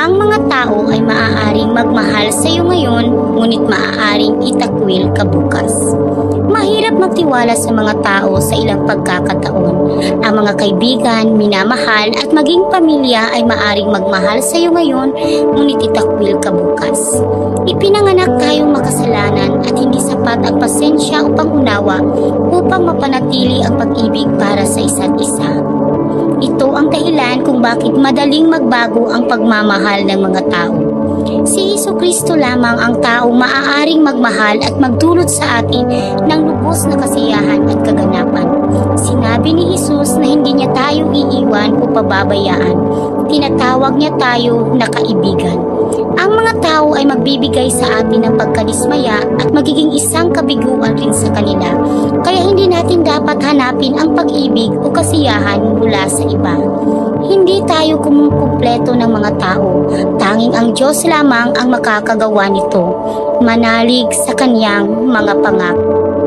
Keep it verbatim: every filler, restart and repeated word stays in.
Ang mga tao ay maaaring magmahal sa iyo ngayon, ngunit maaaring itakwil ka bukas. Mahirap magtiwala sa mga tao sa ilang pagkakataon. Ang mga kaibigan, minamahal at maging pamilya ay maaaring magmahal sa iyo ngayon, ngunit itakwil ka bukas. Ipinanganak tayong makasalanan at hindi sapat ang pasensya upang unawa upang mapanatili ang pag-ibig para sa isa't isa. Ito ang dahilan kung bakit madaling magbago ang pagmamahal ng mga tao. Si Jesucristo lamang ang taong maaaring magmahal at magdulot sa atin ng lubos na kasiyahan at kaganapan. Sinabi ni Jesus na hindi niya tayo iiwan o pababayaan. Tinatawag niya tayo na kaibigan. Ang mga tao ay magbibigay sa atin ng pagkadismaya at magiging isang kabiguan rin sa kanila. Kaya hindi natin dapat hanapin ang pag-ibig o kasiyahan mula sa iba. Hindi tayo kumukumpleto ng mga tao. Tanging ang Diyos lamang ang makakagawa nito. Manalig sa kanyang mga pangako.